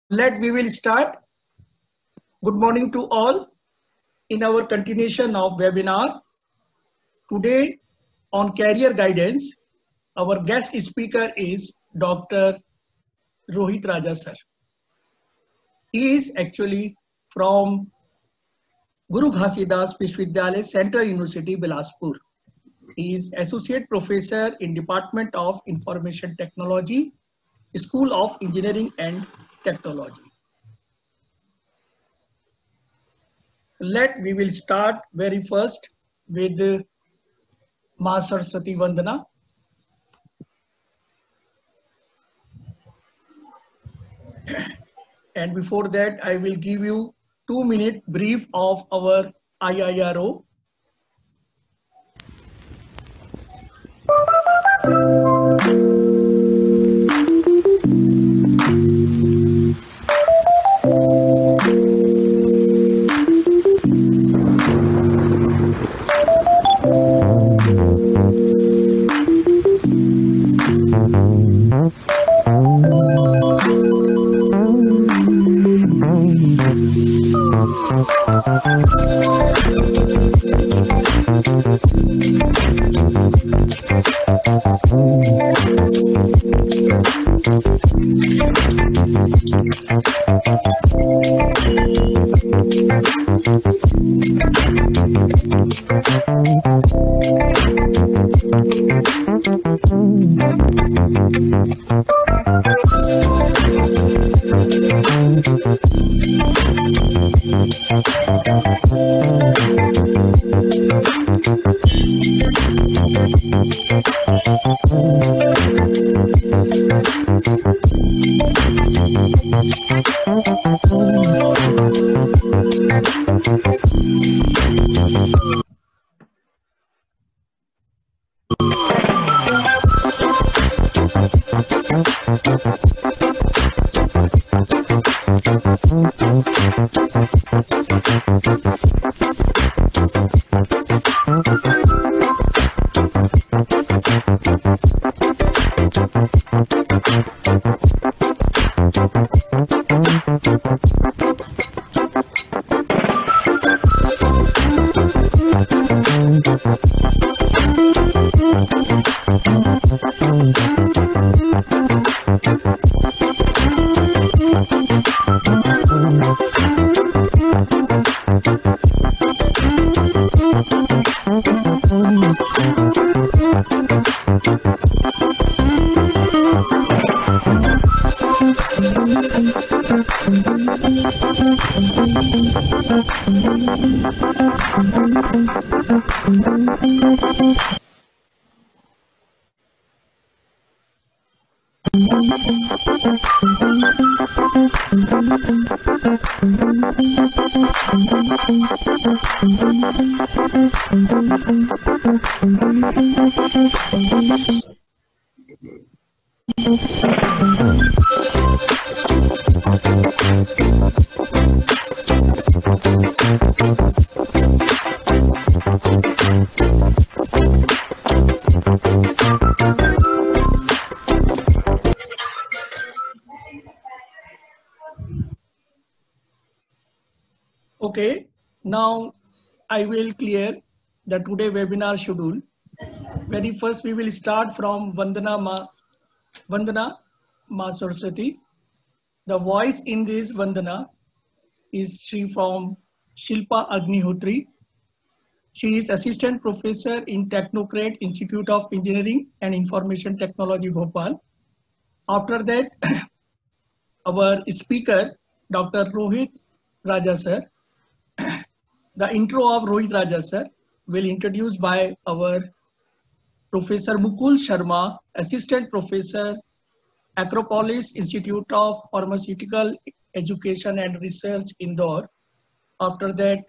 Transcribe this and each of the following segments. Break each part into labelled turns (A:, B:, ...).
A: We will start. Good morning to all. In our continuation of webinar, today on career guidance, our guest speaker is Dr. Rohit Raja sir. He is actually from Guru Ghasidas Vishwavidyalaya, Central University, Bilaspur. He is Associate Professor in Department of Information Technology, School of Engineering and Technology. We will start very first with Ma Saraswati Vandana. And before that, I will give you 2-minute brief of our IIRO. Okay, now I will clear the today webinar schedule. Very first, we will start from Vandana Ma Saraswati. The voice in this Vandana is she from Shilpa Agnihotri. She is Assistant Professor in Technocrat Institute of Engineering and Information Technology, Bhopal. After that, our speaker, Dr. Rohit Raja sir. The intro of Rohit Raja sir will introduced by our Professor Mukul Sharma, Assistant Professor, Acropolis Institute of Pharmaceutical Education and Research, Indore. After that,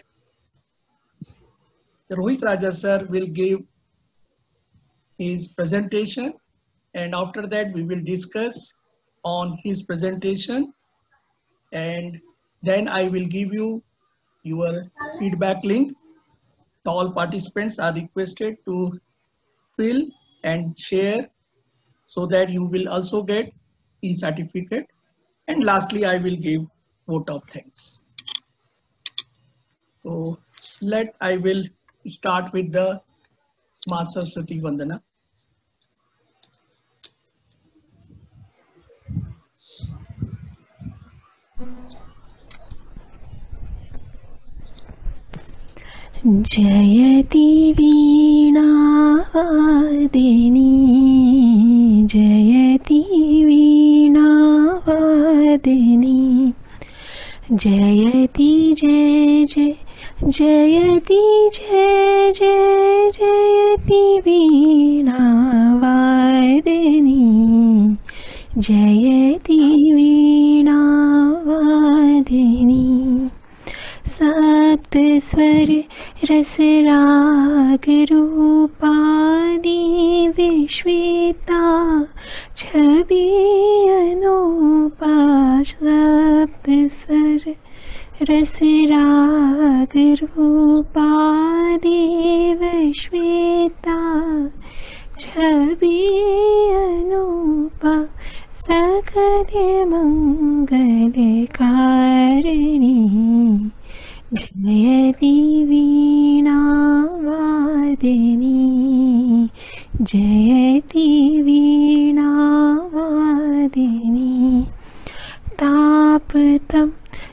A: Rohit Raja sir will give his presentation, and after that we will discuss on his presentation, and then I will give you your feedback link. All participants are requested to fill and share so that you will also get e-certificate. And lastly, I will give vote of thanks. So I will start with the Ma Saraswati Vandana.
B: जयति वीणावादिनी जयति वीणावादिनी जयति जय जय जयति जय जय जयति वीणावादिनी जयति वीणावादिनी सप्त स्वर रस राग रूपादि विश्वेता छवि अनूपा सप्त स्वर रस राग रूपादि विश्वेता छवि अनूपा सकल मंगलकारिणी जयति वीणावादिनी जयति वीणावादिनी तापतं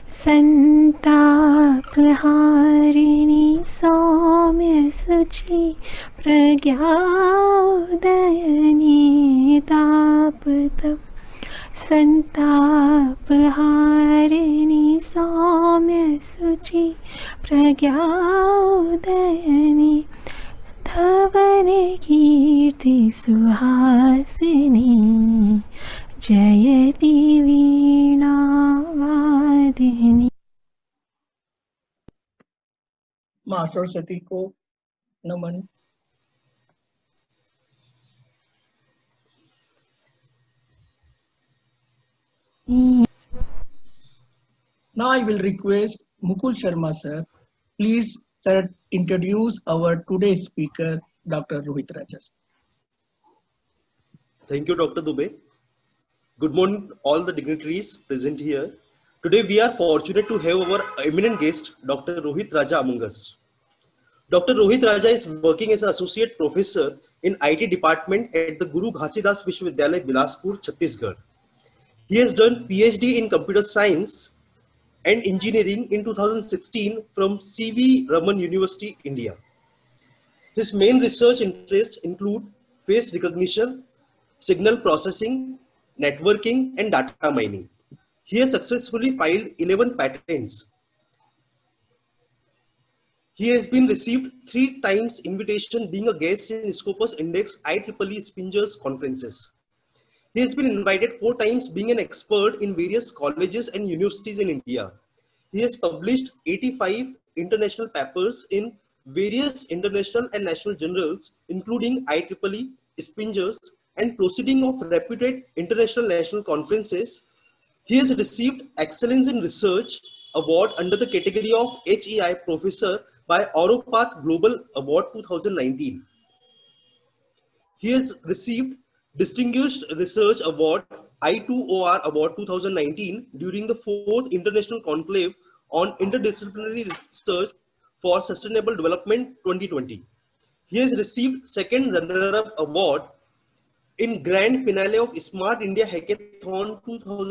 B: संतापहारिणी सौम्य शुचि प्रज्ञाउदयनी तापतं संतापहारिणी सौम्य शुचि प्रज्ञाउदयनी धवल कीर्ति सुहासिनी जयति वीणावादिनी।
A: माँ सरस्वती को नमन। Now I will request Mukul Sharma sir. Please sir introduce our today's speaker, Dr. Rohit Raja.
C: Thank you, Dr. Dubey. Good morning, all the dignitaries present here. Today, we are fortunate to have our eminent guest, Dr. Rohit Raja, among us. Dr. Rohit Raja is working as an associate professor in IT department at the Guru Ghasidas Vishwavidyalaya, Bilaspur, Chhattisgarh. He has done PhD in computer science and engineering in 2016 from C.V. Raman University, India. His main research interests include face recognition, signal processing, networking, and data mining. He has successfully filed 11 patents. He has been received 3 times invitation being a guest in Scopus Index IEEE Spingers conferences. He has been invited 4 times being an expert in various colleges and universities in India. He has published 85 international papers in various international and national journals, including IEEE, Spingers, and proceeding of reputed international national conferences. He has received Excellence in Research Award under the category of HEI Professor by Oropath Global Award 2019. He has received Distinguished Research Award I2OR Award 2019 during the 4th International Conclave on Interdisciplinary Research for Sustainable Development 2020. He has received 2nd Runner-Up Award in Grand Finale of Smart India Hackathon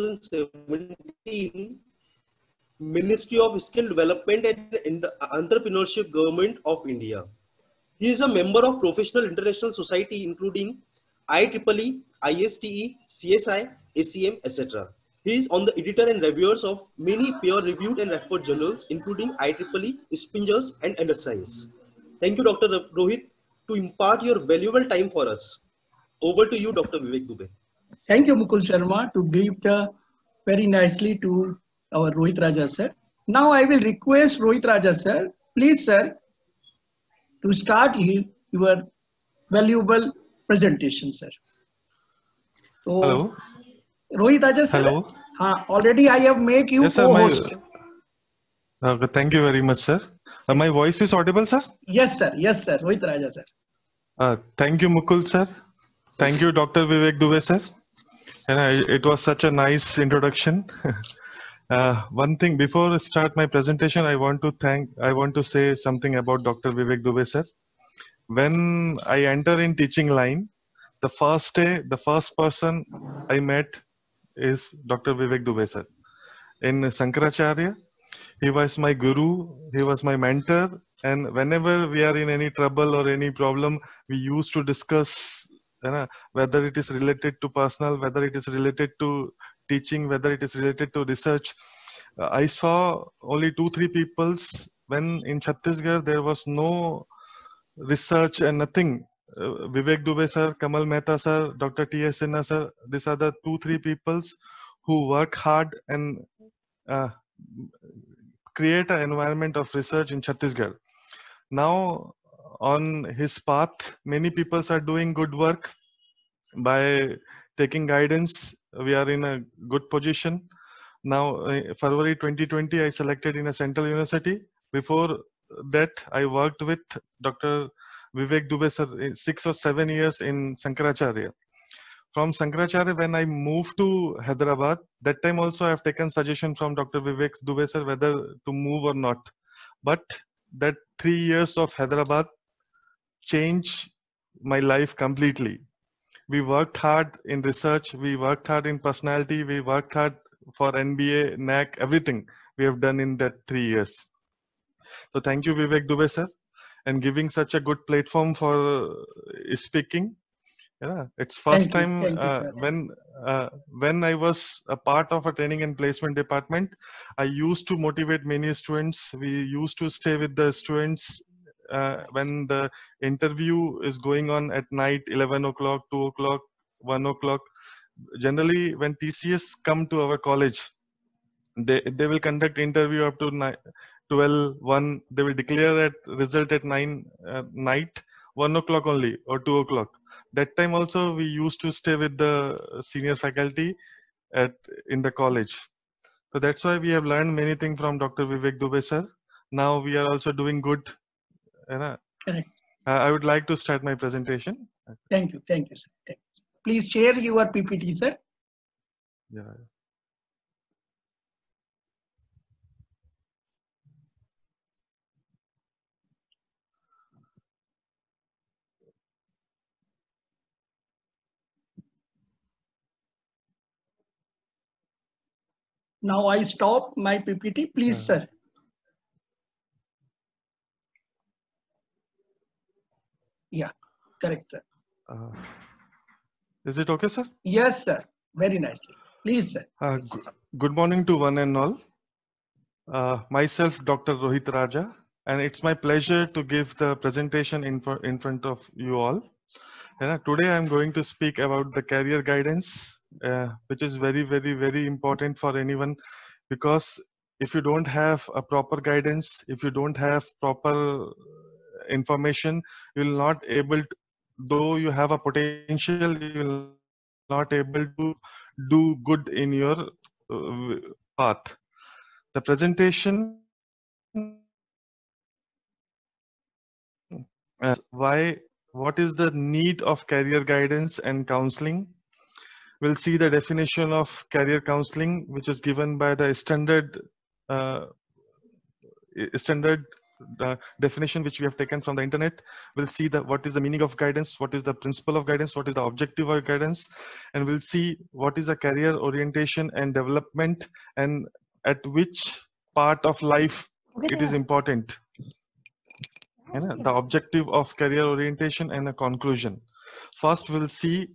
C: 2017, Ministry of Skill Development and Entrepreneurship, Government of India. He is a member of Professional International Society including IEEE, ISTE, CSI, ACM, etc. He is on the editor and reviewers of many peer-reviewed and referred journals including IEEE, Spingers, and Science. Thank you, Dr. Rohit, to impart your valuable time for us. Over to you, Dr. Vivek Dubey.
A: Thank you, Mukul Sharma, to give the very nicely to our Rohit Raja sir. Now I will request Rohit Raja sir, please sir, to start your valuable presentation, sir. So,
D: hello.
A: Rohit Raja sir.
D: Hello.
A: Already I have made you co-host.
D: Thank you very much, sir. My voice is audible, sir?
A: Yes, sir. Yes, sir. Rohit Raja sir.
D: Thank you, Mukul sir. Thank you, Dr. Vivek Dubey sir. And it was such a nice introduction. One thing before I start my presentation, I want to say something about Dr. Vivek Dubey sir. When I enter in teaching line, the first day, the first person I met is Dr. Vivek Dubey sir. In Sankaracharya, he was my guru, he was my mentor, and whenever we are in any trouble or any problem, we used to discuss whether it is related to personal, whether it is related to teaching, whether it is related to research. I saw only 2-3 peoples when in Chhattisgarh there was no research and nothing. Vivek Dubey sir, Kamal Mehta sir, Dr. T.S. Sinha sir, these are the 2-3 peoples who work hard and uh, create an environment of research in Chhattisgarh. Now, on his path, many people are doing good work by taking guidance. We are in a good position. Now, February 2020, I selected in a central university. Before that, I worked with Dr. Vivek Dubey sir 6 or 7 years in Sankaracharya. From Sankaracharya, when I moved to Hyderabad, that time also I have taken suggestion from Dr. Vivek Dubey sir whether to move or not. But that 3 years of Hyderabad changed my life completely. We worked hard in research, we worked hard in personality, we worked hard for NBA, NAC, everything we have done in that 3 years. So thank you, Vivek Dubey sir, and giving such a good platform for speaking. Yeah, it's first time
A: Thank you, sir.
D: when I was a part of a training and placement department, I used to motivate many students. We used to stay with the students when the interview is going on at night, 11 o'clock, 2 o'clock, 1 o'clock. Generally, when TCS come to our college, they will conduct interview up to 12, 1. They will declare that result at 9 night, 1 o'clock only or 2 o'clock. That time also we used to stay with the senior faculty in the college. So that's why we have learned many things from Dr. Vivek Dubey sir. Now we are also doing good.
A: Correct.
D: I would like to start my presentation.
A: Thank you, sir. Please share your PPT, sir.
D: Yeah.
A: Now I stop my PPT, please, sir. Yeah, correct, sir.
D: Is it okay, sir?
A: Yes, sir. Very nicely. Please, sir.
D: Good morning to one and all. Myself, Dr. Rohit Raja, and it's my pleasure to give the presentation in front of you all. Today I'm going to speak about the career guidance, which is very, very, very important for anyone, because if you don't have a proper guidance, if you don't have proper information, you will not able to, though you have a potential, you will not able to do good in your path. The presentation what is the need of career guidance and counseling. We'll see the definition of career counseling, which is given by the standard definition which we have taken from the internet. We'll see what is the meaning of guidance, what is the principle of guidance, what is the objective of guidance, and we'll see what is a career orientation and development, and at which part of life it is important. The objective of career orientation and a conclusion. First, we'll see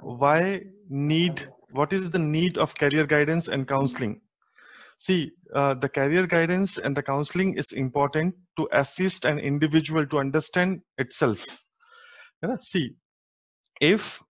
D: what is the need of career guidance and counseling. See, the career guidance and the counseling is important to assist an individual to understand itself. See, if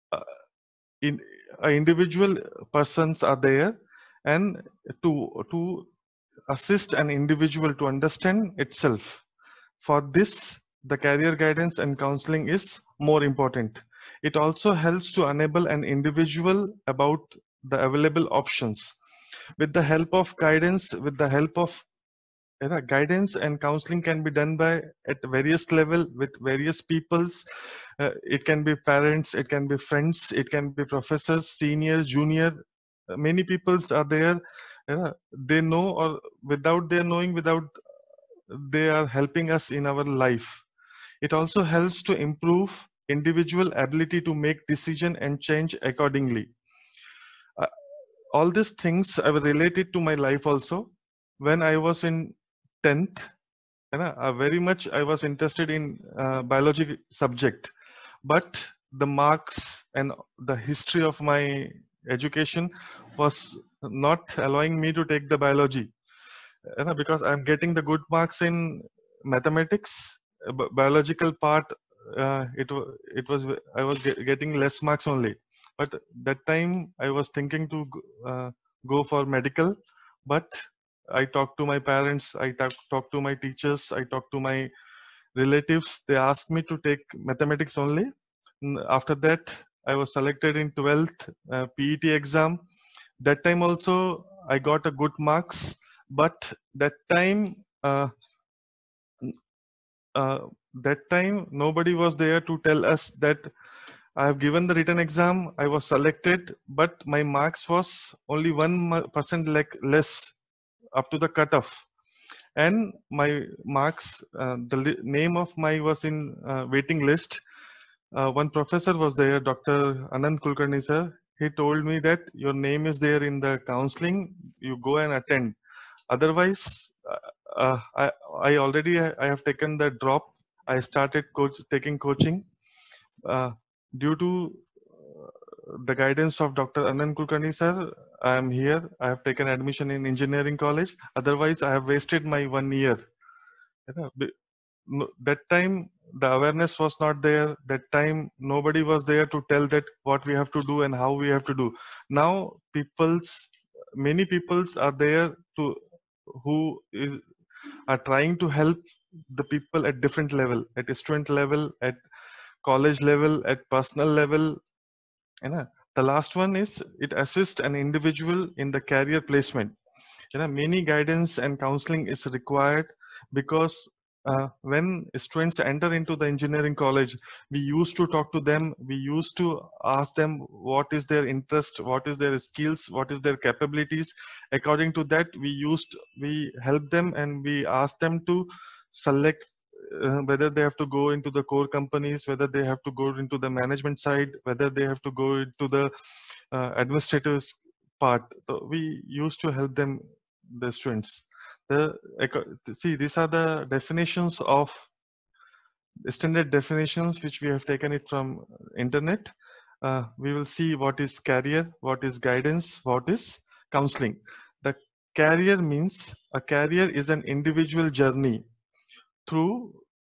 D: individual persons are there, and to assist an individual to understand itself, for this, the career guidance and counseling is more important. It also helps to enable an individual about the available options. With the help of guidance, with the help of guidance and counseling can be done by at various level with various peoples. It can be parents, it can be friends, it can be professors, senior, junior. Many peoples are there. They know, or without their knowing, without they are helping us in our life. It also helps to improve individual ability to make decision and change accordingly. Uh, all these things I related to my life also. When I was in 10th, very much I was interested in biology subject, but the marks and the history of my education was not allowing me to take the biology, because I'm getting the good marks in mathematics. Biological part, it was I was getting less marks only. But that time I was thinking to go for medical, but I talked to my parents, I talked to my teachers, I talked to my relatives. They asked me to take mathematics only. After that, I was selected in 12th PET exam. That time also I got a good marks, but uh, uh, that time nobody was there to tell us that I have given the written exam, I was selected, but my marks was only 1% less up to the cutoff. And my marks, the name of my was in waiting list. One professor was there, Dr. Anand Kulkarni sir. He told me that your name is there in the counseling, you go and attend. Otherwise, I already I have taken the drop. I started taking coaching. Due to the guidance of Dr. Anand Kulkarni sir, I am here. I have taken admission in engineering college. Otherwise, I have wasted my 1 year. That time the awareness was not there. That time nobody was there to tell that what we have to do and how we have to do. Now many peoples are there to who are trying to help the people at different level, at student level, at college level, at personal level. The last one is it assists an individual in the career placement. Many guidance and counseling is required, because when students enter into the engineering college, we used to talk to them, we used to ask them what is their interest, what is their skills, what is their capabilities. According to that, we help them and we ask them to select whether they have to go into the core companies, whether they have to go into the management side, whether they have to go into the administrative part. So we used to help them, the students. See, these are the definitions of standard definitions which we have taken it from internet. We will see what is career, what is guidance, what is counseling. The career means a career is an individual journey through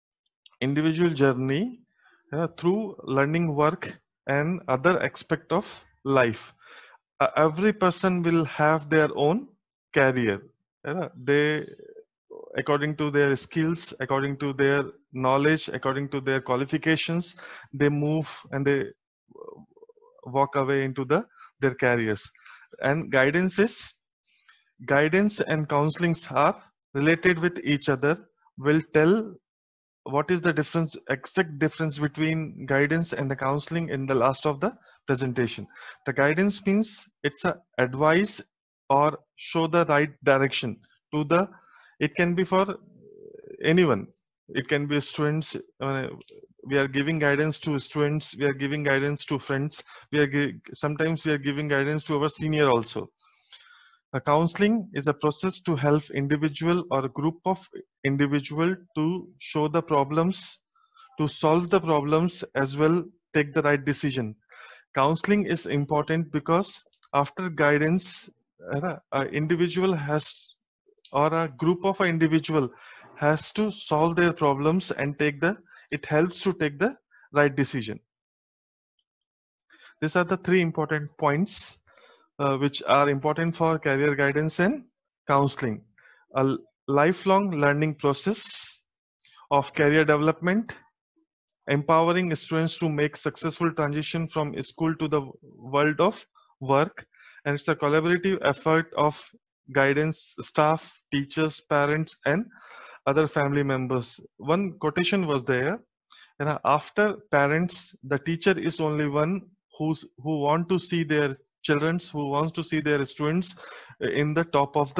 D: through learning work and other aspect of life. Every person will have their own career. They, according to their skills, according to their knowledge, according to their qualifications, they move and they walk away into their careers. And guidance and counselings are related with each other. Will tell what is the difference, exact difference between guidance and the counseling in the last of the presentation. The guidance means it's a advice or show the right direction to the, it can be for anyone. It can be students. We are giving guidance to students, we are giving guidance to friends, sometimes we are giving guidance to our senior also. A counseling is a process to help individual or a group of individual to show the problems, to solve the problems, as well take the right decision. Counseling is important because after guidance, a individual has, or a group of an individual has to solve their problems and it helps to take the right decision. These are the three important points which are important for career guidance and counseling. A lifelong learning process of career development, empowering students to make successful transition from school to the world of work, and it's a collaborative effort of guidance staff, teachers, parents, and other family members. One quotation was there, after parents, the teacher is only one who want to see their childrens, who wants to see their students in the top of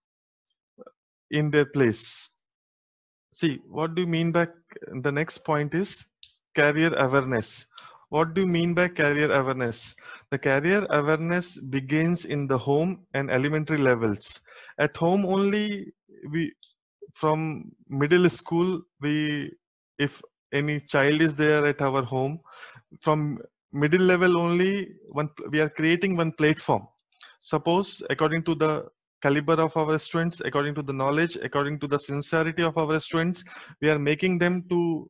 D: in their place. See, what do you mean by, the next point is career awareness. What do you mean by career awareness? The career awareness begins in the home and elementary levels. At home only, from middle school, if any child is there at our home, from middle level only, we are creating one platform. Suppose according to the caliber of our students, according to the knowledge, according to the sincerity of our students, we are making them to,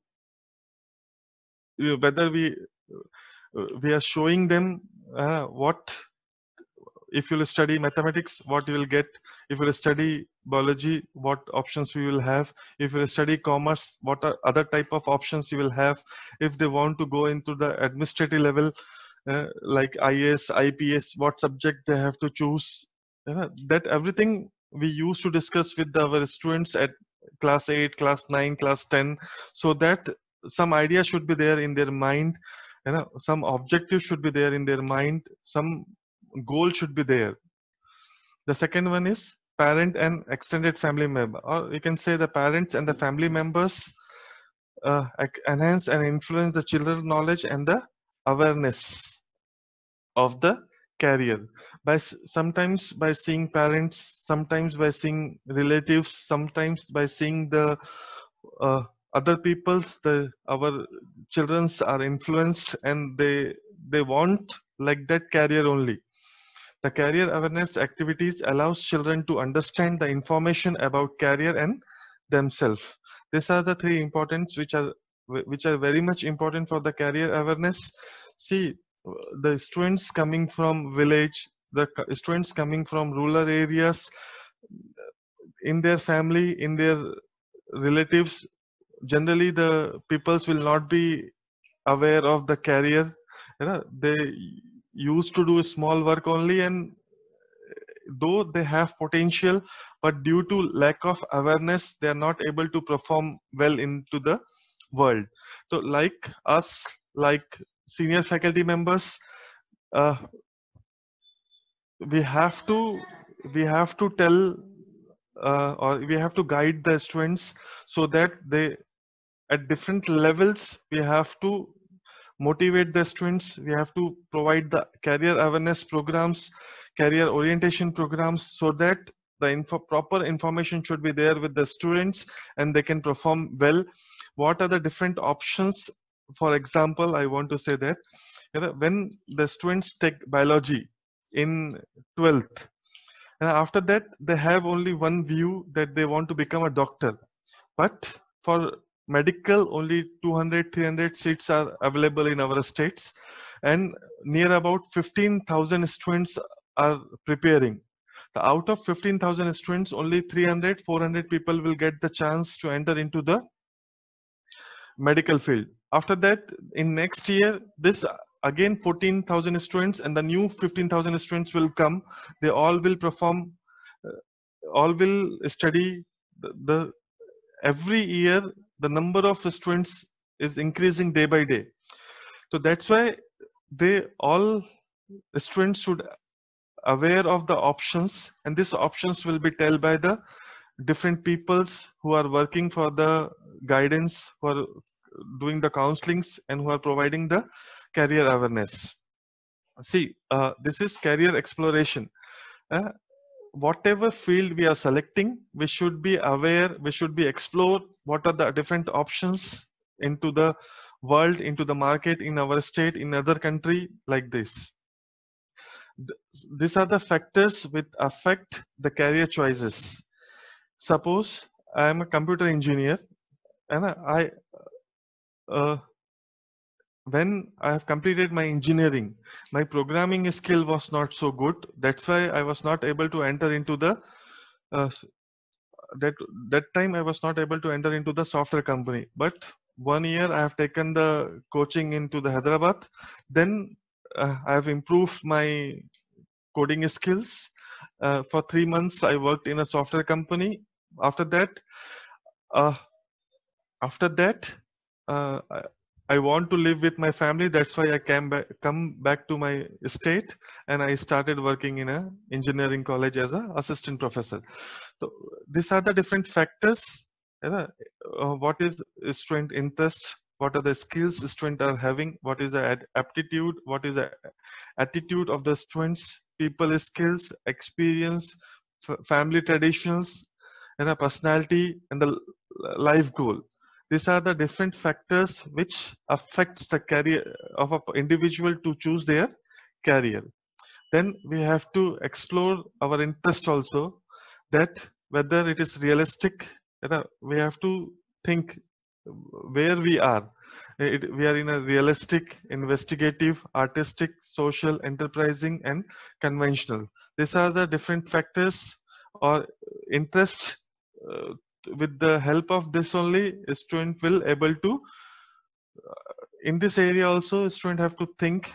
D: whether we are showing them what, if you will study mathematics, what you will get. If you will study biology, what options we will have. If you will study commerce, what are other type of options you will have. If they want to go into the administrative level, like IAS, IPS, what subject they have to choose. That everything we used to discuss with our students at class 8, class 9, class 10, so that some idea should be there in their mind, some objective should be there in their mind, some goal should be there. The second one is parent and extended family member, or you can say the parents and the family members enhance and influence the children's knowledge and the awareness of the career by sometimes by seeing parents, sometimes by seeing relatives, sometimes by seeing the other people's, our childrens are influenced and they want like that career only. The career awareness activities allows children to understand the information about career and themselves. These are the three importance which are very much important for the career awareness. See, the students coming from village, the students coming from rural areas, in their family, in their relatives, generally the peoples will not be aware of the career. They used to do small work only, and though they have potential, but due to lack of awareness, they are not able to perform well into the world. So like us, like senior faculty members, we have to tell, or we have to guide the students, so that they, at different levels, we have to motivate the students. We have to provide the career awareness programs, career orientation programs, so that the proper information should be there with the students and they can perform well. What are the different options? For example, I want to say that when the students take biology in 12th, and after that they have only one view, that they want to become a doctor. But for medical, only 200-300 seats are available in our states, and near about 15,000 students are preparing. Out of 15,000 students, only 300-400 people will get the chance to enter into the medical field. After that, in next year, this again 14,000 students and the new 15,000 students will come. They all will perform, all will study. Every year the number of students is increasing day by day. So that's why students should aware of the options, and these options will be told by the different peoples who are working for the guidance, who are doing the counselings, and who are providing the career awareness. See, this is career exploration. Whatever field we are selecting, we should be aware, we should be explore what are the different options into the world, into the market, in our state, in other country, like this. These are the factors which affect the career choices. Suppose I am a computer engineer, and when I have completed my engineering, my programming skill was not so good. That's why I was not able to enter into the that time I was not able to enter into the software company. But 1 year I have taken the coaching into the Hyderabad. Then I have improved my coding skills, For 3 months, I worked in a software company. After that, uh, after that, I want to live with my family. That's why I come back to my state, and I started working in a engineering college as an assistant professor. So these are the different factors. You know, what is student interest? What are the skills students are having? What is the aptitude? What is the attitude of the students? People skills, experience, family traditions, and a personality, and the life goal. These are the different factors which affects the career of an individual to choose their career. Then we have to explore our interest also, that whether it is realistic. We have to think where we are. We are in a realistic, investigative, artistic, social, enterprising, and conventional. These are the different factors or interest. With the help of this only, a student will able to, in this area also, a student have to think.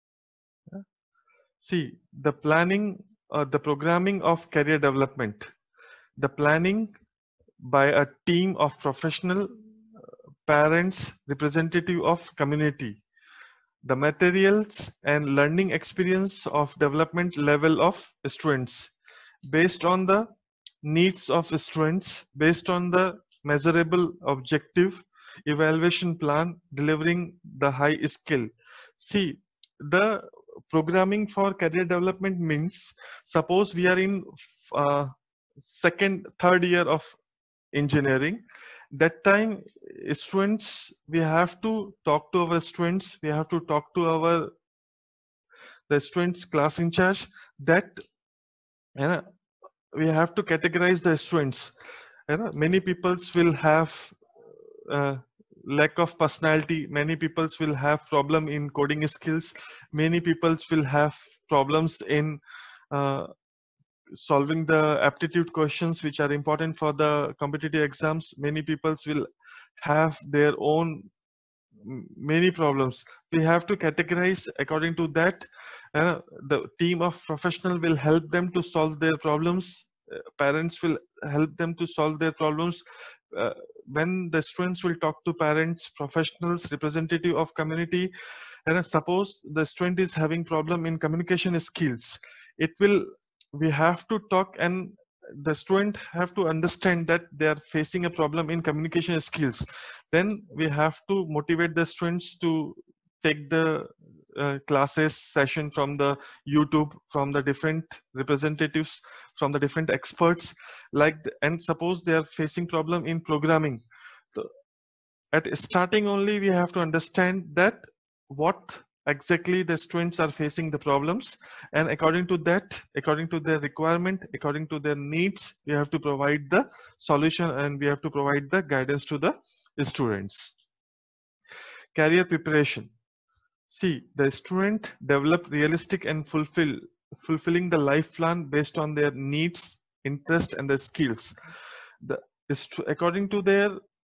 D: See, the planning, the programming of career development, the planning by a team of professional, parents, representative of community, the materials and learning experience of development level of students, based on the needs of students, based on the measurable objective, evaluation plan, delivering the high skill. See, the programming for career development means, suppose we are in second, third year of engineering. That time, students, we have to talk to our students, we have to talk to our the students class in charge, that we have to categorize the students. Many peoples will have uh, lack of personality, many peoples will have problem in coding skills, many peoples will have problems in uh, solving the aptitude questions which are important for the competitive exams. Many peoples will have their own many problems. We have to categorize according to that. The team of professional will help them to solve their problems. Parents will help them to solve their problems. uh, when the students will talk to parents, professionals, representative of community, and suppose the student is having problem in communication skills, it will, we have to talk, and the student have to understand that they are facing a problem in communication skills. Then we have to motivate the students to take the classes session from the YouTube, from the different representatives, from the different experts, and suppose they are facing problem in programming. So at starting only, we have to understand that what exactly the students are facing the problems, and according to that, according to their requirement, according to their needs, we have to provide the solution, and we have to provide the guidance to the students. Career preparation. See, the student develop realistic and fulfilling the life plan based on their needs, interest, and the skills. According to their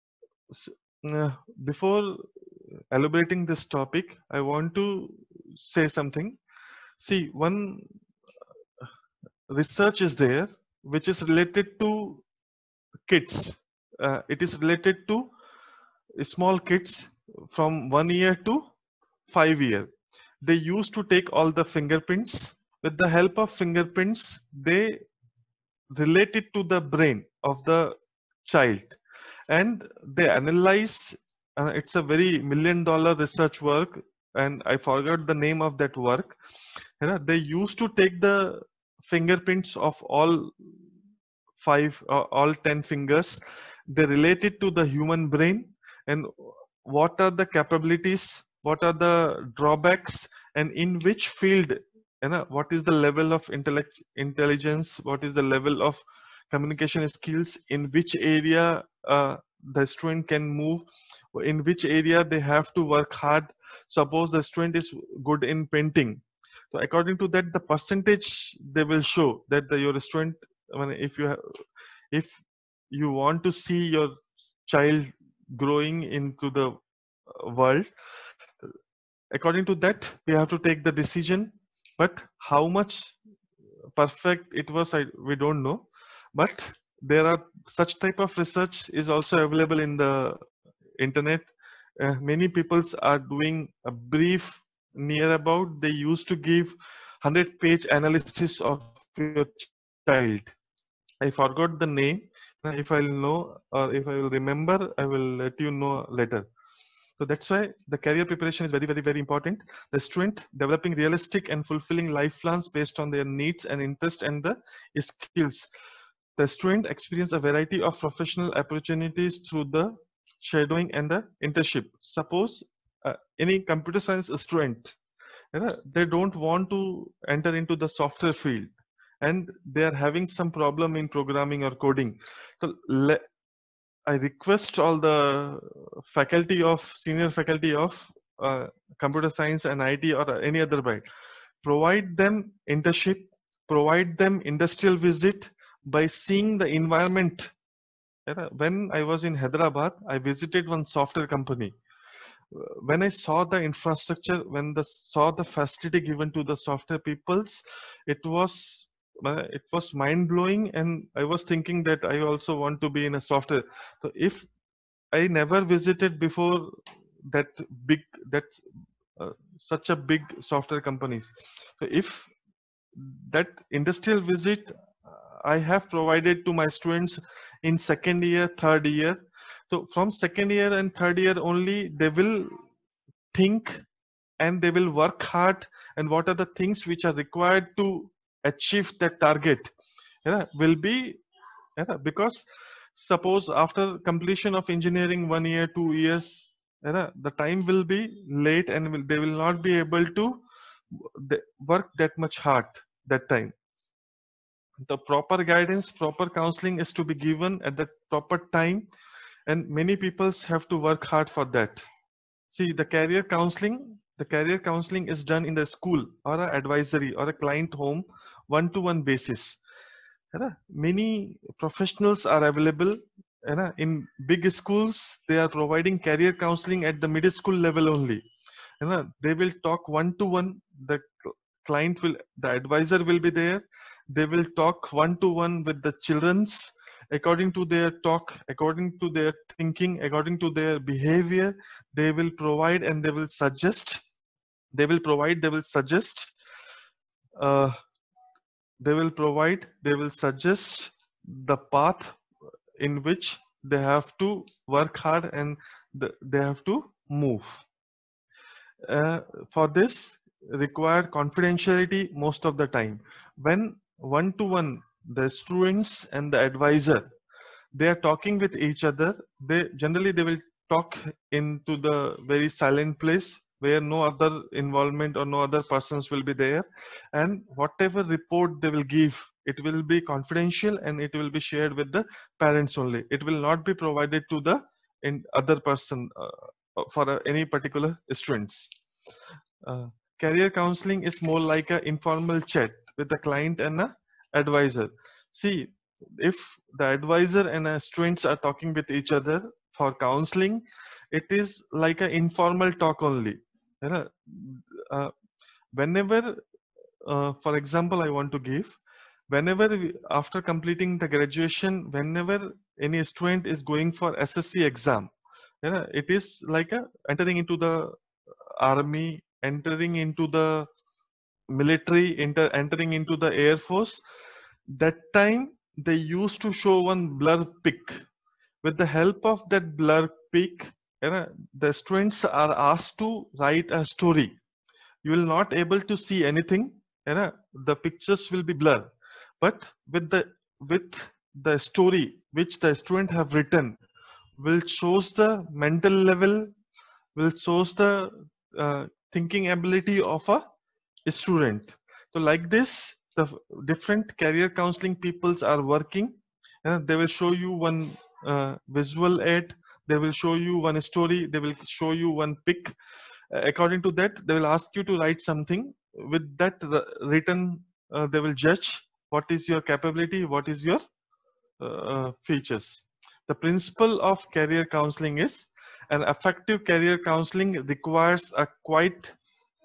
D: before elaborating this topic, I want to say something. See, one research is there which is related to kids. It is related to small kids from 1 year to 5 year. They used to take all the fingerprints. With the help of fingerprints, they relate it to the brain of the child, and they analyze. It's a very $1 million research work, and I forgot the name of that work. They used to take the fingerprints of all all 10 fingers. They relate it to the human brain, and what are the capabilities, what are the drawbacks, and in which field, what is the level of intelligence, what is the level of communication skills, in which area the student can move, in which area they have to work hard. Suppose the student is good in painting, so according to that, the percentage they will show that your student, if you want to see your child growing into the world, according to that we have to take the decision. But how much perfect it was, we don't know, but there are such type of research is also available in the internet. Many peoples are doing a brief near about, they used to give 100-page analysis of your child. I forgot the name. If I'll know or if I will remember, I will let you know later. So that's why the career preparation is very, very, very important. The student developing realistic and fulfilling life plans based on their needs and interest and the skills. The student experience a variety of professional opportunities through the shadowing and the internship. Suppose any computer science student, they don't want to enter into the software field and they are having some problem in programming or coding. So I request all the faculty of senior faculty of computer science and IT or any other branch, provide them internship, provide them industrial visit by seeing the environment. When I was in Hyderabad, I visited one software company. When I saw the infrastructure, when the saw the facility given to the software peoples, it was mind blowing, and I was thinking that I also want to be in a software. So if I never visited before that big, that such a big software companies. So if that industrial visit I have provided to my students in second year, third year. So from second year and third year only, they will think and they will work hard, and what are the things which are required to achieve that target, will be, because suppose after completion of engineering 1 year, 2 years, the time will be late and they will not be able to work that much hard that time. The proper guidance, proper counseling is to be given at the proper time, and many people have to work hard for that. See, the career counseling is done in the school or an advisory or a client home, one-to-one basis. Many professionals are available. In big schools, they are providing career counseling at the middle school level only. They will talk one-to-one. The advisor will be there. They will talk one-to-one with the children's, according to their talk, according to their thinking, according to their behavior. They will provide and they will suggest. They will provide, they will suggest. They will provide, they will suggest the path in which they have to work hard and they have to move. For this, required confidentiality most of the time. When one-to-one, the students and the advisor, they are talking with each other, they will talk into the very silent place where no other involvement or no other persons will be there, and whatever report they will give, it will be confidential and it will be shared with the parents only. It will not be provided to the other person for any particular students. Career counseling is more like an informal chat with the client and the advisor. See, if the advisor and the students are talking with each other for counseling, it is like an informal talk only. Whenever, for example, I want to give, whenever after completing the graduation, whenever any student is going for SSC exam, it is like entering into the army, entering into the military, entering into the air force. That time they used to show one blur pic. With the help of that blur pic, the students are asked to write a story. You will not able to see anything, the pictures will be blurred, but with the story which the student have written will shows the mental level, will shows the thinking ability of a student. So like this, the different career counseling peoples are working, and they will show you one visual aid, they will show you one story, they will show you one pic. According to that, they will ask you to write something. With that written, they will judge what is your capability, what is your features. The principle of career counseling is an effective career counseling requires a quite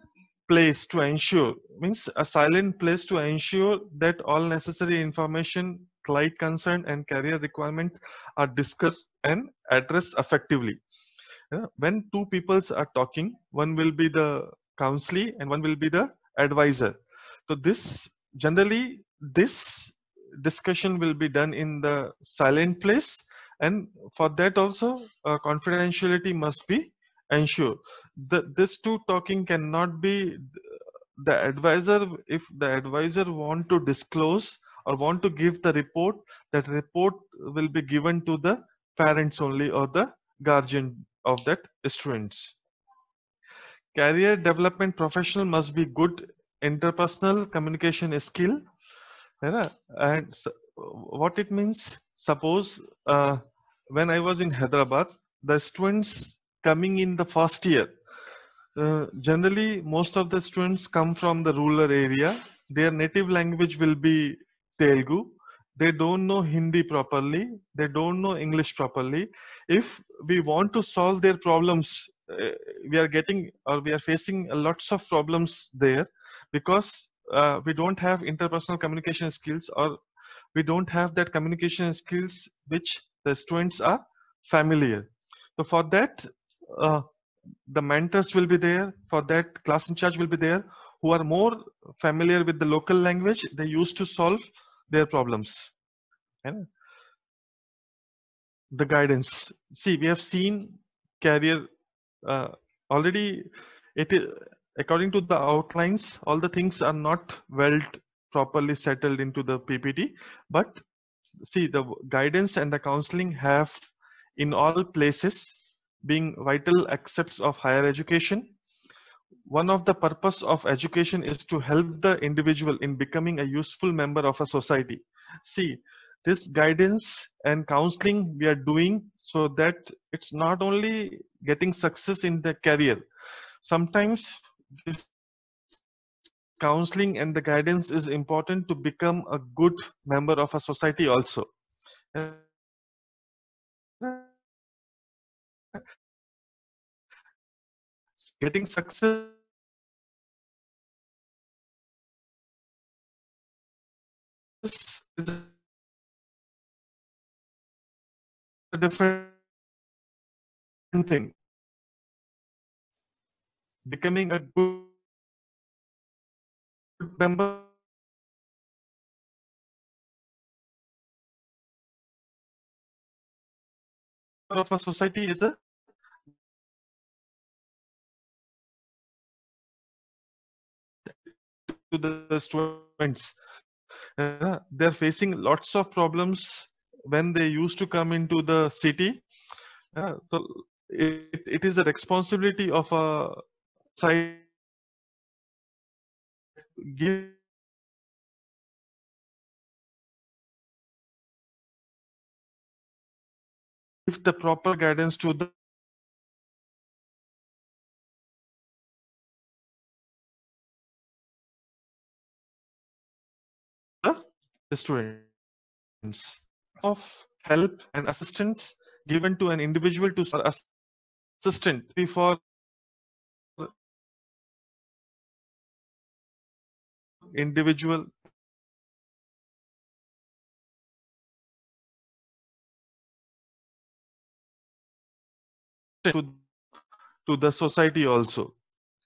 D: place to ensure, means a silent place to ensure that all necessary information, client concern and career requirements are discussed and addressed effectively. When two peoples are talking, one will be the counselee and one will be the advisor. So this generally this discussion will be done in the silent place, and for that also confidentiality must be ensured. This two talking cannot be the advisor. If the advisor want to disclose or want to give the report, that report will be given to the parents only or the guardian of that students. Career development professional must be good interpersonal communication skill. है ना? And what it means, suppose when I was in Hyderabad, the students coming in the first year, generally most of the students come from the rural area. Their native language will be Telugu. They don't know Hindi properly. They don't know English properly. If we want to solve their problems, we are getting or we are facing lots of problems there, because we don't have interpersonal communication skills, or we don't have that communication skills which the students are familiar. So for that, the mentors will be there. For that, class in charge will be there, who are more familiar with the local language. They used to solve their problems. And the guidance. See, we have seen career already. It is according to the outlines. All the things are not well properly settled into the PPT, but see, the guidance and the counseling have in all places being vital aspects of higher education. One of the purpose of education is to help the individual in becoming a useful member of a society. See, this guidance and counseling we are doing so that it's not only getting success in the career. Sometimes this counseling and the guidance is important to become a good member of a society also. Getting success is a different thing. Becoming a good member of a society is a to the students. They're facing lots of problems when they used to come into the city. So it is a responsibility of a side give the proper guidance to the students. Of help and assistance given to an individual to assistant before individual to the society also.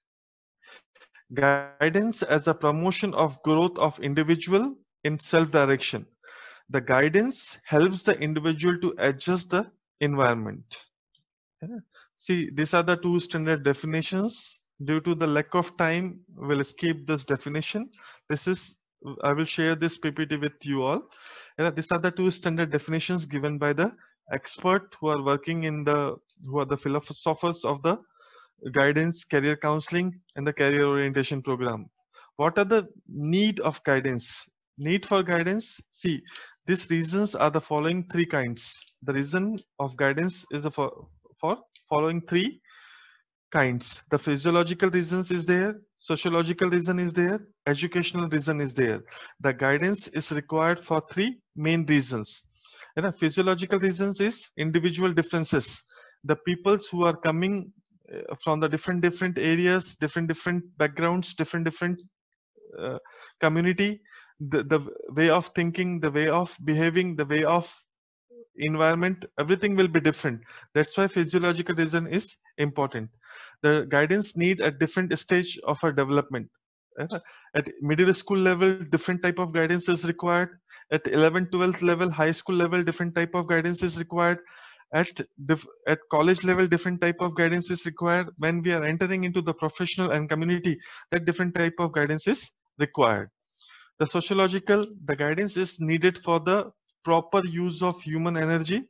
D: Guidance as a promotion of growth of individual in self-direction. The guidance helps the individual to adjust the environment. See, these are the two standard definitions. Due to the lack of time, we'll skip this definition. This is, I will share this PPT with you all. These are the two standard definitions given by the expert who are working in who are the philosophers of the guidance, career counseling, and the career orientation program. What are the need of guidance? Need for guidance? See, these reasons are the following three kinds. The reason of guidance is for following three kinds. The physiological reasons is there, sociological reason is there, educational reason is there. The guidance is required for three main reasons. Physiological reasons is individual differences. The peoples who are coming from the different areas, different backgrounds, different community, the way of thinking, the way of behaving, the way of environment, everything will be different. That's why physiological reason is important. The guidance need at different stage of our development. At middle school level, different type of guidance is required. At 11th 12th level, high school level, different type of guidance is required. At college level, different type of guidance is required. When we are entering into the professional and community, that different type of guidance is required. The sociological, the guidance is needed for the proper use of human energy.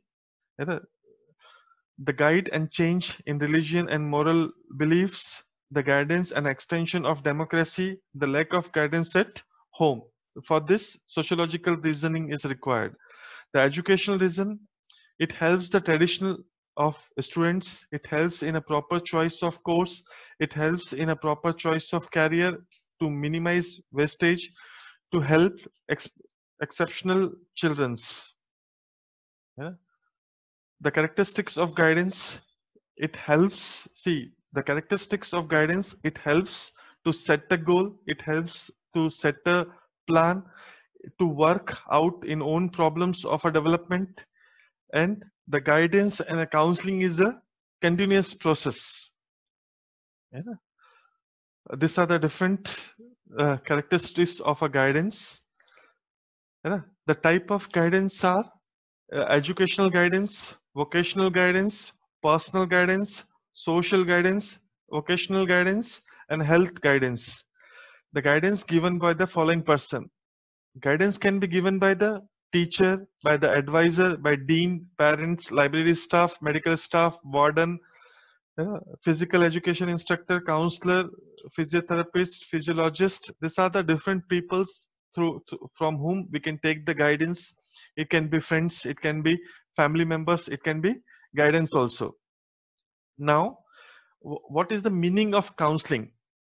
D: The guide and change in religion and moral beliefs, the guidance and extension of democracy, the lack of guidance at home. For this, sociological reasoning is required. The educational reason, it helps the traditional of students, it helps in a proper choice of course, it helps in a proper choice of career to minimize wastage, to help exceptional children's. Yeah. The characteristics of guidance, it helps, see, the characteristics of guidance, it helps to set the goal, it helps to set a plan, to work out in own problems of a development, and the guidance and the counseling is a continuous process. Yeah. These are the different characteristics of a guidance. Yeah. The type of guidance are educational guidance, vocational guidance, personal guidance, social guidance, vocational guidance, and health guidance. The guidance given by the following person. Guidance can be given by the teacher, by the advisor, by dean, parents, library staff, medical staff, warden, physical education instructor, counselor, physiotherapist, physiologist. These are the different peoples from whom we can take the guidance. It can be friends, it can be family members, it can be guidance also. Now, what is the meaning of counseling?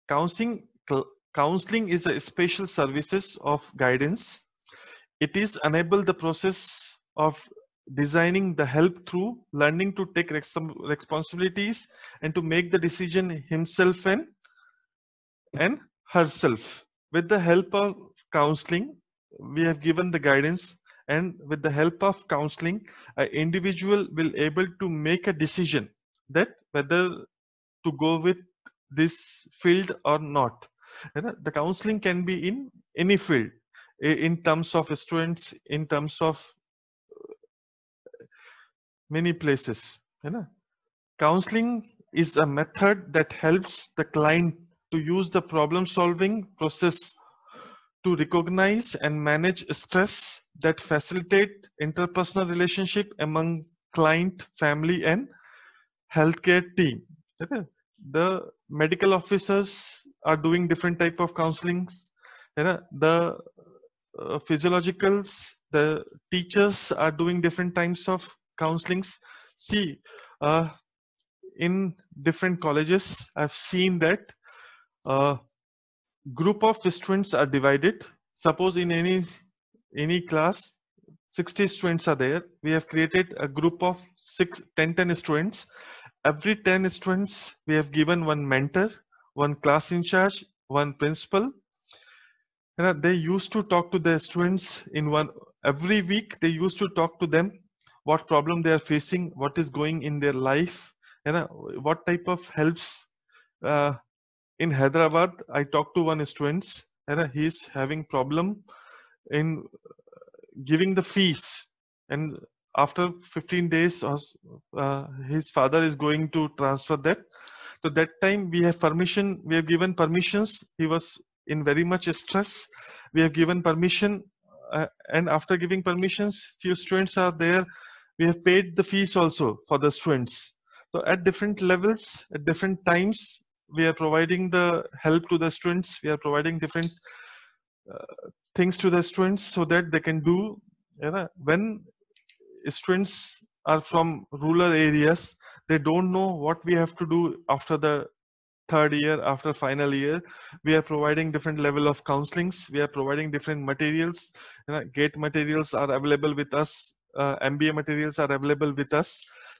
D: Counseling is a special services of guidance. It is enable the process of designing the help through learning to take responsibilities and to make the decision himself and herself. With the help of counseling, we have given the guidance, and with the help of counseling, an individual will able to make a decision that whether to go with this field or not. The counseling can be in any field, in terms of students, in terms of many places. Counseling is a method that helps the client to use the problem solving process to recognize and manage stress, that facilitate interpersonal relationship among client, family, and healthcare team. The medical officers are doing different type of counselings. The physiologicals, the teachers are doing different types of counselings. See, in different colleges, I've seen that group of students are divided. Suppose in any class, 60 students are there. We have created a group of 10 students. Every 10 students, we have given one mentor, one class in charge, one principal. They used to talk to the students every week. They used to talk to them what problem they are facing, what is going in their life, what type of helps. In Hyderabad, I talked to one student, he is having problem in giving the fees, and after 15 days his father is going to transfer that. So that time we have given permissions. He was in very much stress. We have given permission, and after giving permissions, few students are there. We have paid the fees also for the students. So at different levels, at different times, we are providing the help to the students. We are providing different things to the students so that they can do. When students are from rural areas, they don't know what we have to do after the third year, after final year. We are providing different level of counselings. We are providing different materials. GATE materials are available with us. MBA materials are available with us.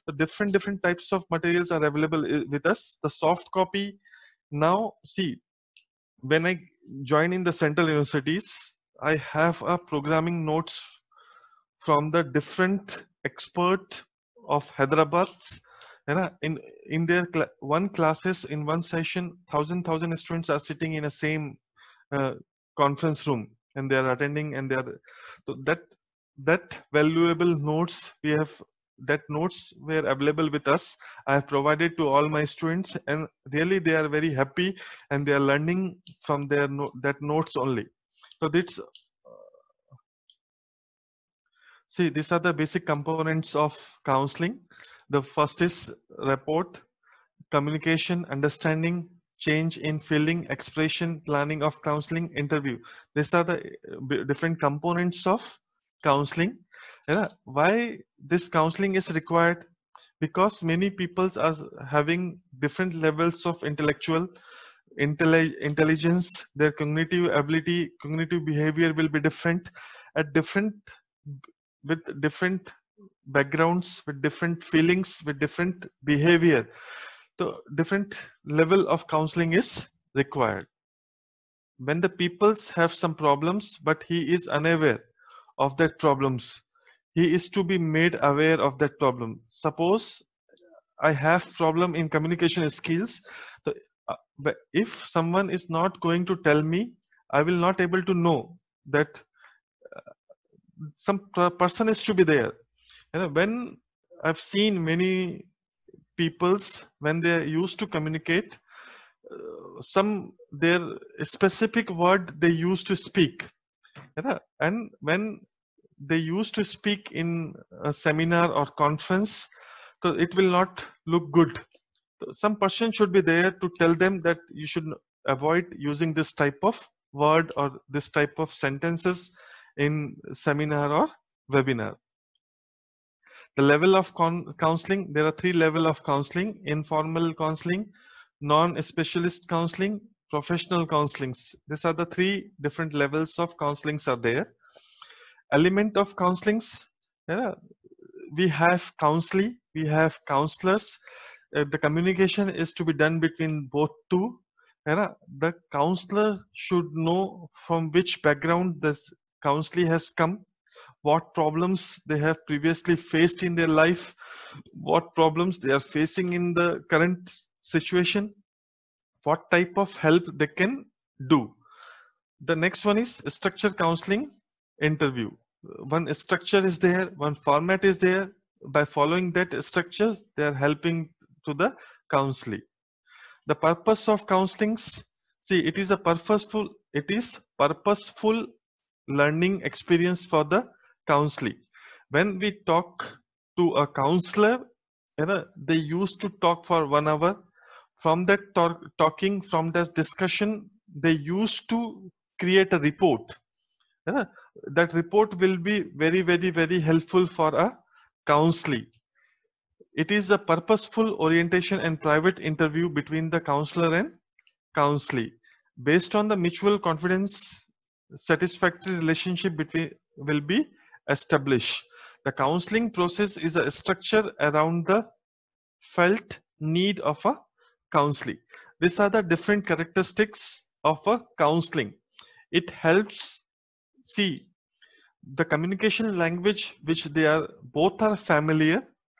D: The different types of materials are available with us. The soft copy. Now see, when I join in the central universities, I have a programming notes from the different expert of Hyderabad. In their one classes in one session, thousand students are sitting in a same conference room, and they are attending, and they are, so that valuable notes we have, that notes were available with us. I have provided to all my students, and really they are very happy, and they are learning from their that notes only. So this, see, these are the basic components of counseling. The first is report, communication, understanding, change in feeling, expression, planning of counseling, interview. These are the different components of counseling. Why this counseling is required? Because many people are having different levels of intellectual intelligence. Their cognitive ability, cognitive behavior will be different at different, with different backgrounds, with different feelings, with different behavior. So different level of counseling is required. When the peoples have some problems, but he is unaware of that problems, he is to be made aware of that problem. Suppose I have problem in communication skills. So, but if someone is not going to tell me, I will not able to know that some person is to be there. When I've seen many peoples, when they used to communicate, some their specific word they used to speak, and when they used to speak in a seminar or conference, so it will not look good. So some person should be there to tell them that you should avoid using this type of word or this type of sentences in seminar or webinar. The level of counseling, there are three levels of counseling: informal counseling, non-specialist counseling, professional counselings. These are the three different levels of counselings are there. Element of counselings, we have counselee, we have counselors. The communication is to be done between both two. The counselor should know from which background this counselee has come, what problems they have previously faced in their life, what problems they are facing in the current situation, what type of help they can do. The next one is structure counseling interview. One structure is there, one format is there. By following that structure, they are helping to the counselee. The purpose of counselings, see, it is purposeful learning experience for the counselee. When we talk to a counselor, they used to talk for 1 hour. From that talking, from that discussion, they used to create a report. That report will be very, very, very helpful for a counselee. It is a purposeful orientation and private interview between the counselor and counselee. Based on the mutual confidence, satisfactory relationship between will be established. The counseling process is a structure around the felt need of a counselee. These are the different characteristics of a counseling. It helps, see, the communication language which they are both are familiar.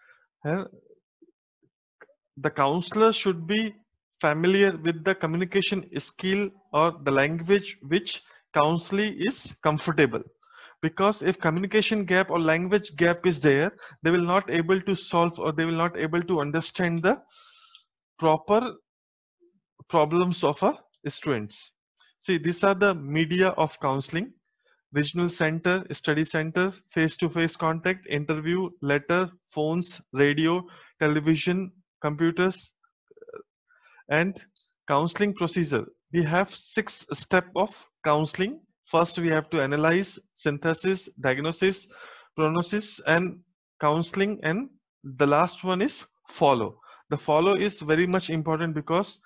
D: The counselor should be familiar with the communication skill or the language which counselee is comfortable. Because if communication gap or language gap is there, they will not able to solve, or they will not able to understand the proper problems of a students. See, these are the media of counseling: regional center, study center, face-to-face contact, interview, letter, phones, radio, television, computers, and counseling procedure. We have 6 steps of counseling. First, we have to analyze, synthesis, diagnosis, prognosis, and counseling. And the last one is follow. The follow is very much important because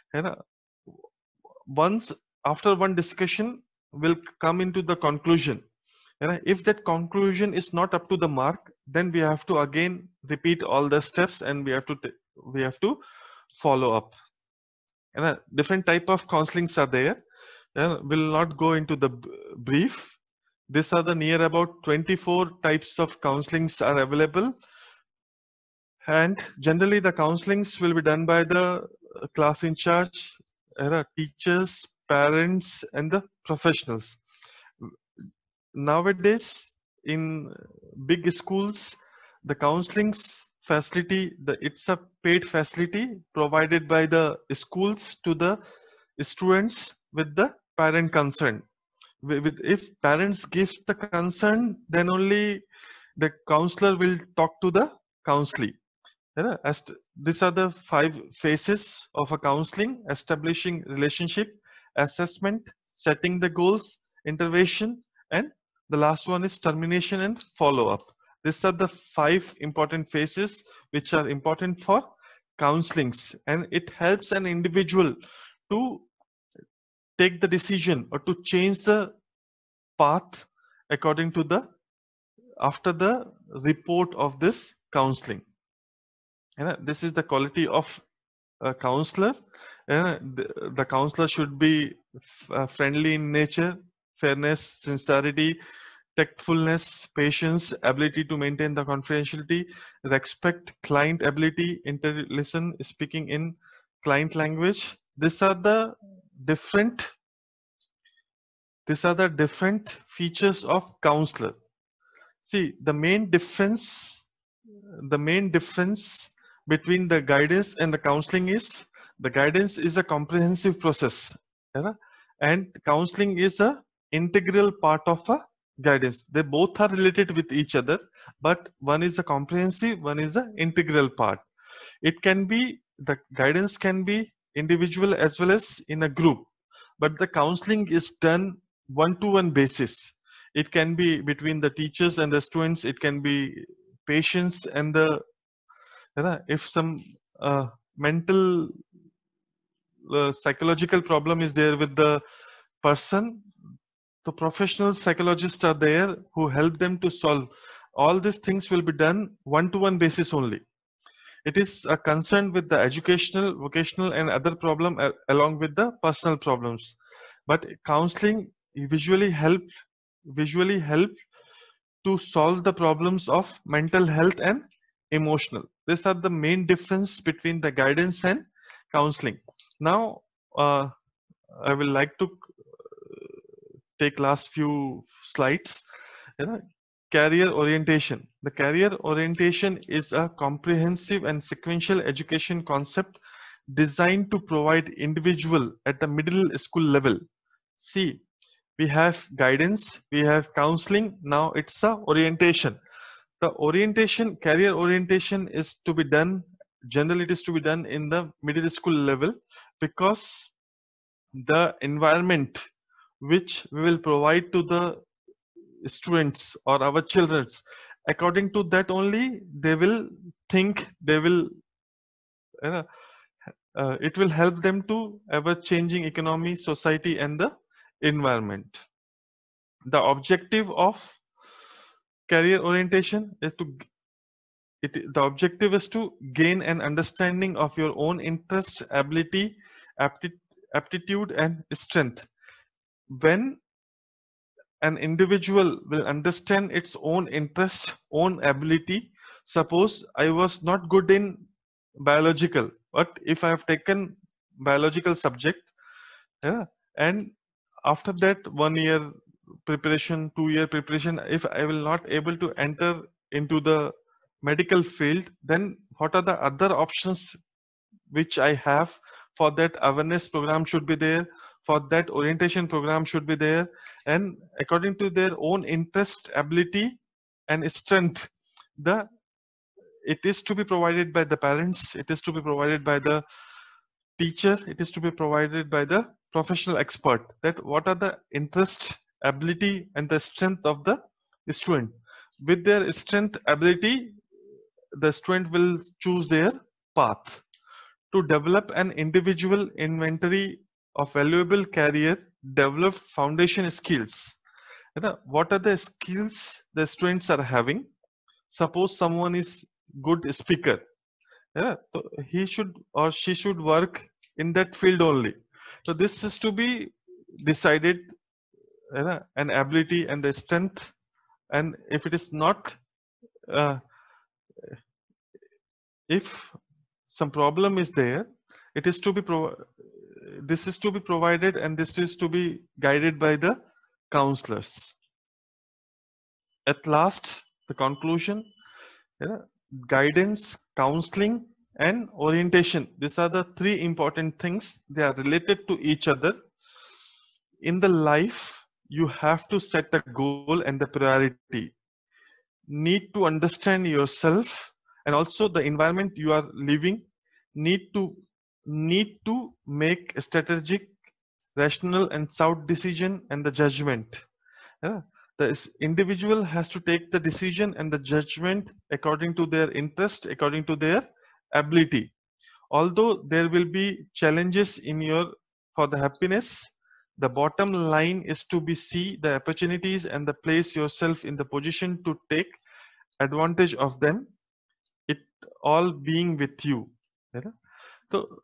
D: once after one discussion will come into the conclusion. If that conclusion is not up to the mark, then we have to again repeat all the steps, and we have to follow up. And different type of counselings are there. Will not go into the brief. These are the near about 24 types of counselings are available, and generally the counselings will be done by the class in charge, teachers, parents, and the professionals. Nowadays, in big schools, the counselings facility, it's a paid facility provided by the schools to the students with the parent consent. If parents gives the consent, then only the counselor will talk to the counselee. These are the 5 phases of a counseling: establishing relationship, assessment, setting the goals, intervention, and the last one is termination and follow-up. These are the 5 important phases which are important for counselings, and it helps an individual to take the decision or to change the path according to the after the report of this counseling. This is the quality of a counselor. The counselor should be friendly in nature, fairness, sincerity, tactfulness, patience, ability to maintain the confidentiality, respect client ability, listen, speaking in client language. These are the different features of counselor. See, the main difference between the guidance and the counseling is the guidance is a comprehensive process, and counseling is a integral part of a guidance. They both are related with each other, but one is a comprehensive, one is a integral part. It can be, the guidance can be individual as well as in a group, but the counseling is done one-to-one basis. It can be between the teachers and the students. It can be patients and the, if some mental psychological problem is there with the person, the professional psychologists are there who help them to solve. All these things will be done one-to-one basis only. It is a concern with the educational, vocational, and other problem along with the personal problems. But counseling visually help to solve the problems of mental health and emotional. These are the main difference between the guidance and counseling. Now, I will like to take last few slides. Career orientation. The career orientation is a comprehensive and sequential education concept designed to provide individual at the middle school level. See, we have guidance, we have counseling, now it's a orientation. The orientation, career orientation is to be done, generally it is to be done in the middle school level, because the environment which we will provide to the students or our children, according to that only they will think, they will it will help them to ever changing economy, society, and the environment. The objective of career orientation is the objective is to gain an understanding of your own interest, ability, aptitude, and strength. When an individual will understand its own interest, own ability, suppose I was not good in biological, but if I have taken biological subject, and after that 1 year preparation, 2 year preparation, if I will not able to enter into the medical field, then what are the other options which I have? For that, awareness program should be there, for that orientation program should be there, and according to their own interest, ability, and strength, it is to be provided by the parents, it is to be provided by the teacher, it is to be provided by the professional expert, that what are the interest, ability, and the strength of the student. With their strength, ability, the student will choose their path. To develop an individual inventory of valuable career, develop foundation skills. What are the skills the students are having? suppose someone is good speaker, yeah, so he should or she should work in that field only. So this is to be decided, an ability and the strength, and if it is not, uh, if some problem is there, it is to be this is to be provided, and this is to be guided by the counselors. At last, the conclusion, yeah, guidance, counseling, and orientation. These are the three important things. They are related to each other. In the life, you have to set a goal and the priority. Need to understand yourself and also the environment you are living. Need to make a strategic, rational, and sound decision and the judgment. Yeah. The individual has to take the decision and the judgment according to their interest, according to their ability. Although there will be challenges in your for the happiness, the bottom line is to be see the opportunities and the place yourself in the position to take advantage of them. It all being with you. Yeah. So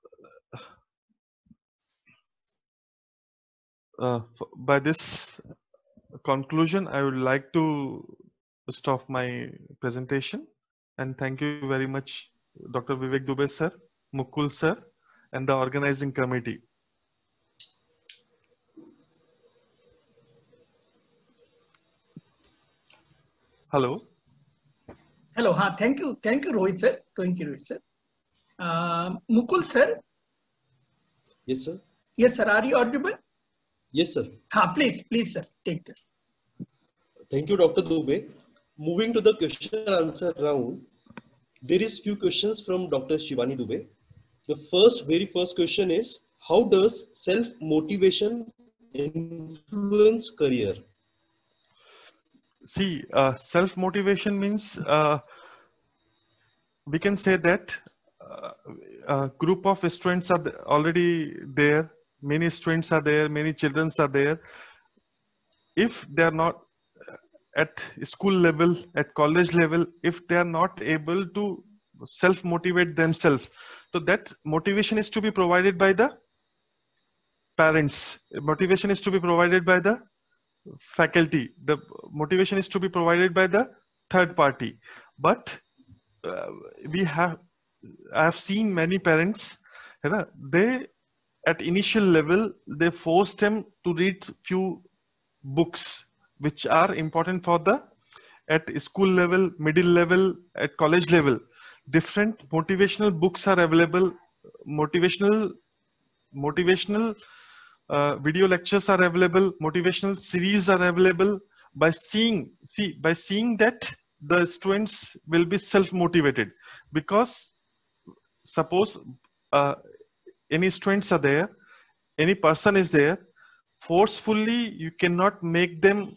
D: by this conclusion, I would like to stop my presentation, and thank you very much, Dr. Vivek Dubey sir, Mukul sir, and the organizing committee. Hello.
A: Hello. Thank you, Rohit sir. Thank you, Rohit sir. Mukul sir.
C: Yes, sir.
A: Yes, sir. Are you audible?
C: Yes, sir.
A: Please, sir. Take this.
C: Thank you, Dr. Dubey. Moving to the question and answer round, there is few questions from Dr. Shivani Dubey. The very first question is, how does self-motivation influence career?
D: See, self-motivation means we can say that a group of students are already there. Many students are there. Many children are there. If they are not at school level, at college level, if they are not able to self-motivate themselves, so that motivation is to be provided by the parents. Motivation is to be provided by the faculty. The motivation is to be provided by the third party. But I have seen many parents, they at initial level, they force them to read few books which are important for the at school level, middle level, at college level. Different motivational books are available. Motivational video lectures are available. Motivational series are available. By seeing that, the students will be self-motivated, because suppose any students are there, any person is there, forcefully you cannot make them,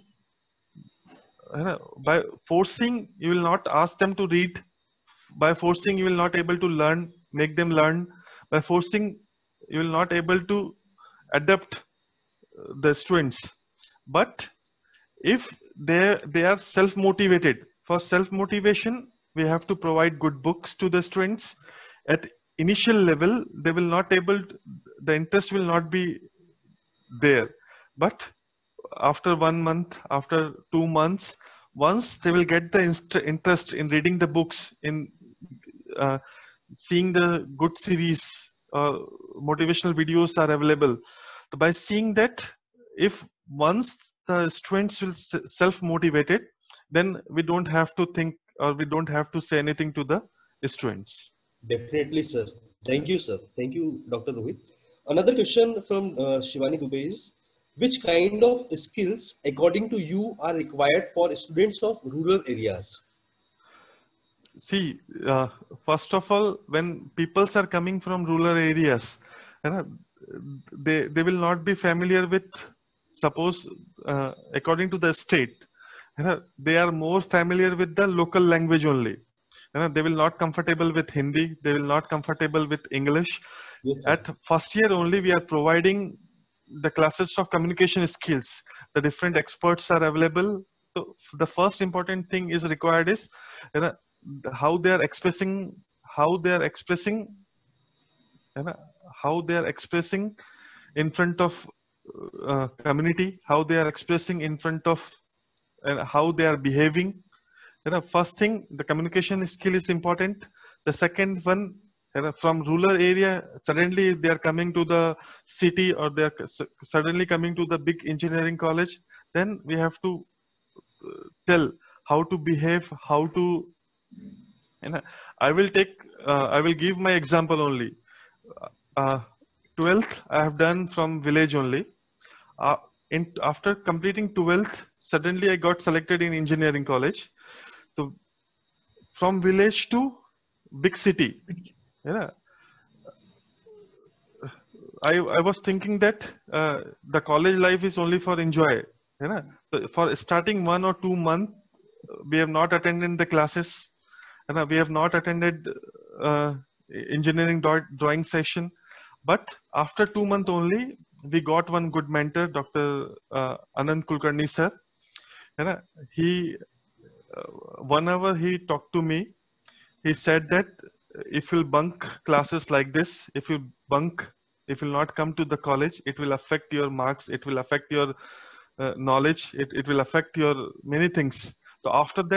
D: by forcing you will not ask them to read, by forcing you will not able to learn, make them learn, by forcing you will not able to adapt the students. But if they are self-motivated, for self-motivation we have to provide good books to the students. At initial level they will not able to, the interest will not be there, but after 1 month, after 2 months, once they will get the interest in reading the books, in seeing the good series, motivational videos are available. So by seeing that, if once the students will self-motivated, then we don't have to think, or we don't have to say anything to the students.
C: Definitely, sir. Thank you, sir. Thank you, Dr. Rohit. Another question from Shivani Dubey is, which kind of skills, according to you, are required for students of rural areas?
D: See, first of all, when people are coming from rural areas, they will not be familiar with, suppose, according to the state, they are more familiar with the local language only. They will not comfortable with Hindi, they will not comfortable with English.
C: Yes, sir.
D: At first year only, we are providing the classes of communication skills. The different experts are available So the first important thing is required is, you know, how they are expressing, how they are expressing, you know, how they are expressing in front of community, how they are expressing in front of, and how they are behaving. You know, first thing, the communication skill is important. The second one, you know, from rural area, suddenly they are coming to the city, or they are suddenly coming to the big engineering college. Then we have to tell how to behave, how to, you know, I will take, I will give my example only. Uh, 12th I have done from village only. Uh, After completing 12th, suddenly I got selected in engineering college. So from village to big city, you know, I was thinking that the college life is only for enjoy. You know, so for starting 1 or 2 months, we have not attended the classes, and we have not attended uh, engineering drawing session. But after 2 months only, we got one good mentor, Dr. Anand Kulkarni sir. You know, he 1 hour he talked to me. He said that if you bunk classes like this, if you bunk, if you not come to the college, it will affect your marks, it will affect your knowledge, it will affect your many things. So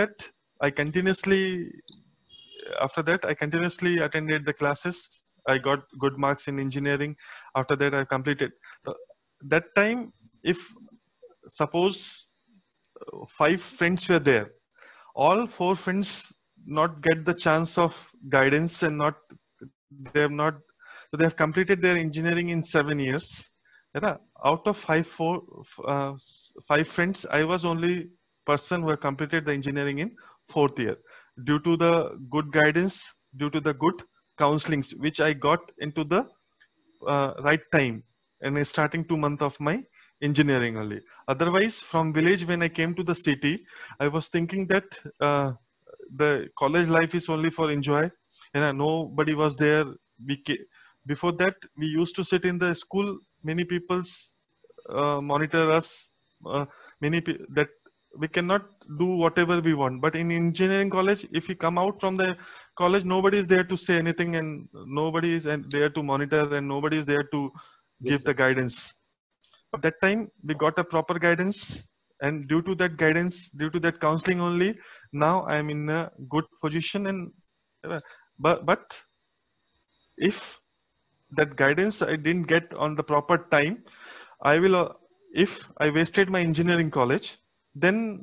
D: after that I continuously attended the classes. I got good marks in engineering. After that I completed. So that time, if suppose 5 friends were there, all 4 friends not get the chance of guidance, and not, they have not, so they have completed their engineering in 7 years. Yeah, out of 5 friends, I was only person who have completed the engineering in 4th year, due to the good guidance, due to the good counselings which I got into the right time, and starting 2 months of my engineering only. Otherwise, from village when I came to the city, I was thinking that the college life is only for enjoy, and nobody was there. Before that, we used to sit in the school. Many people's monitor us. That we cannot do whatever we want. But in engineering college, if you come out from the college, nobody is there to say anything, and nobody is there to monitor, and nobody is there to
C: Yes,
D: give
C: sir.
D: the guidance. But that time we got a proper guidance, and due to that guidance, due to that counseling only, now I am in a good position. And uh, but if that guidance I didn't get on the proper time, I will if I wasted my engineering college, then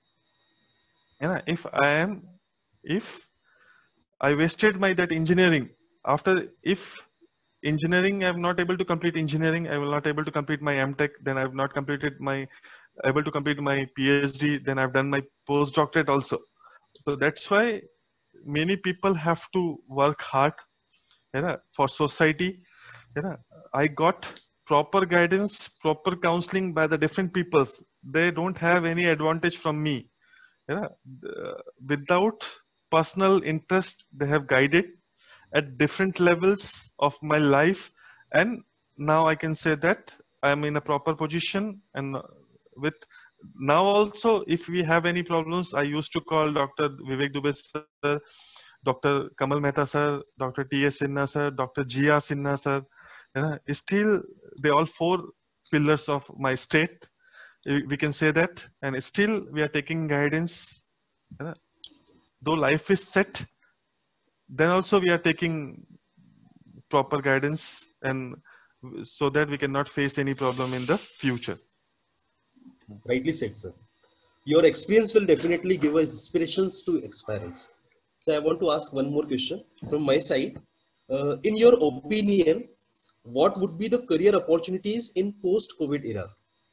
D: if I wasted my that engineering, after, if engineering I'm not able to complete engineering, I will not able to complete my MTech, then I've not completed my able to complete my PhD, then I've done my postdoctorate also. So that's why many people have to work hard, for society. I got proper guidance, proper counseling by the different peoples. They don't have any advantage from me. Yeah, without personal interest, they have guided at different levels of my life, and now I can say that I am in a proper position. And with now also, if we have any problems, I used to call Dr. Vivek Dubey sir, Dr. Kamal Mehta sir, Dr. T.S. Sinha sir, Dr. G.R. Sinha sir. Still, they all 4 pillars of my state. We can say that, and still we are taking guidance. Though life is set, then also we are taking proper guidance, and so that we cannot face any problem in the future.
C: Rightly said, sir. Your experience will definitely give us inspirations to experience. So I want to ask one more question from my side. In your opinion, what would be the career opportunities in post-COVID era?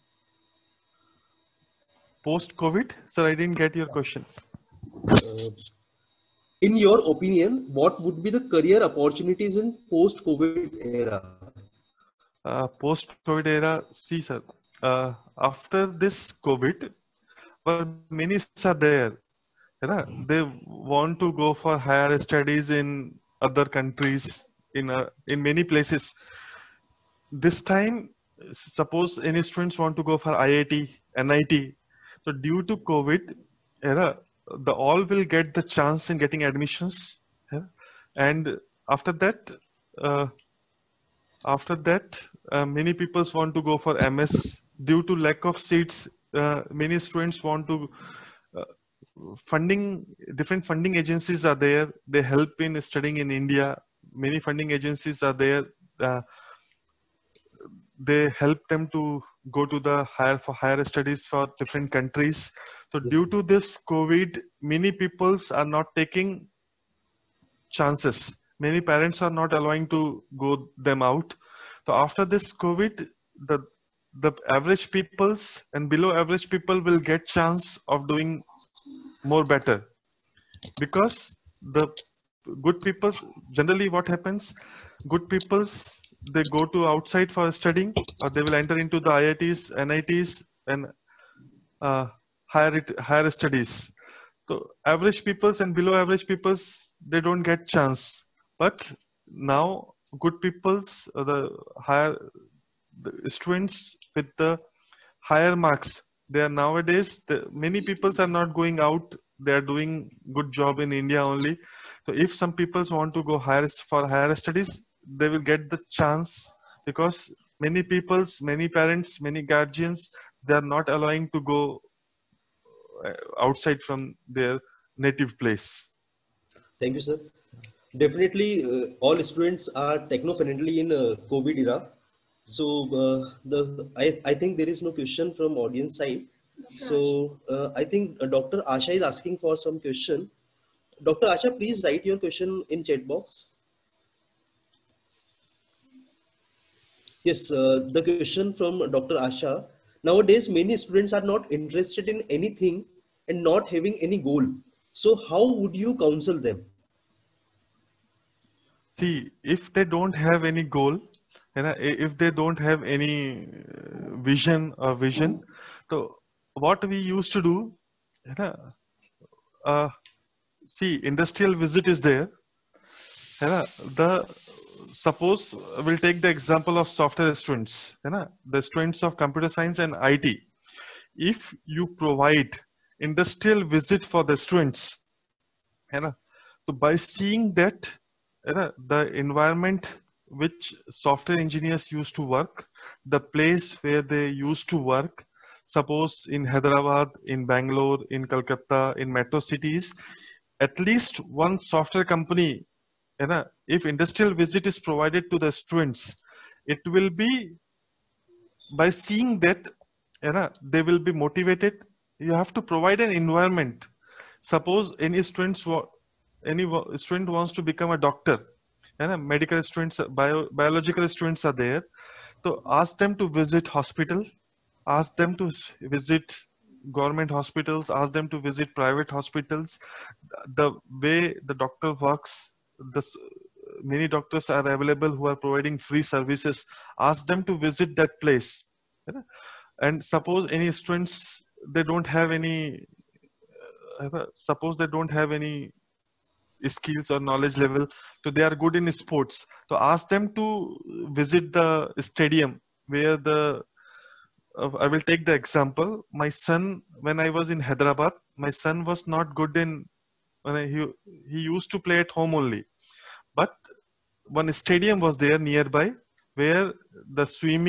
D: Post-COVID, sir, I didn't get your question.
C: Uh, in your opinion, what would be the career opportunities in post-COVID era?
D: Post-COVID era, see, sir, after this COVID, many are there. They want to go for higher studies in other countries, in many places. This time, suppose any students want to go for IIT, NIT, So due to COVID era, the all will get the chance in getting admissions, yeah? And after that, uh, many people want to go for MS due to lack of seats. Many students want to uh, funding. Different funding agencies are there. They help in studying in India. Many funding agencies are there. Uh, they help them to go to the higher studies for different countries. So
C: Yes,
D: due
C: sir.
D: to this COVID, many peoples are not taking chances. Many parents are not allowing to go them out. So after this COVID, the the average peoples and below average people will get chance of doing more better, because the good peoples, generally what happens, good peoples, they go to outside for studying, or they will enter into the IITs, NITs, and uh, higher studies. So average peoples and below average peoples, they don't get chance. But now good peoples, the students with the higher marks, they are nowadays, many peoples are not going out. They are doing good job in India only. So if some peoples want to go for higher studies, they will get the chance, because many peoples, many parents, many guardians, they are not allowing to go outside from their native place.
C: Thank you, sir. Definitely, all students are techno-friendly in COVID era. So I think there is no question from audience side. So I think Dr. Asha is asking for some question. Dr. Asha, please write your question in chat box. Yes, the question from Dr. Asha. Nowadays, many students are not interested in anything and not having any goal. So how would you counsel them?
D: See, if they don't have any goal, if they don't have any vision, so what we used to do, you know, uh, see, industrial visit is there. The suppose we'll take the example of software students, the students of computer science and IT. If you provide industrial visit for the students, so by seeing that, the environment which software engineers used to work, the place where they used to work, suppose in Hyderabad, in Bangalore, in Calcutta, in metro cities, at least one software company, if industrial visit is provided to the students, it will be, by seeing that, they will be motivated. You have to provide an environment. Suppose student wants to become a doctor, medical students, biological students are there. So ask them to visit hospital, ask them to visit government hospitals, ask them to visit private hospitals. The way the doctor works, many doctors are available who are providing free services. Ask them to visit that place. And suppose any students, they don't have any, suppose they don't have any skills or knowledge level, so they are good in sports, so ask them to visit the stadium where the I will take the example. My son, when I was in Hyderabad, my son was not good in, he used to play at home only, but one stadium was there nearby where the